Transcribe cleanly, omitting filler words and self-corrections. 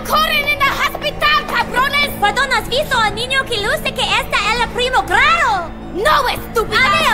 ¡Corren en el hospital, cabrones! ¿Por dónde has visto al niño que luce que está en el primo grado? ¡No, estúpida!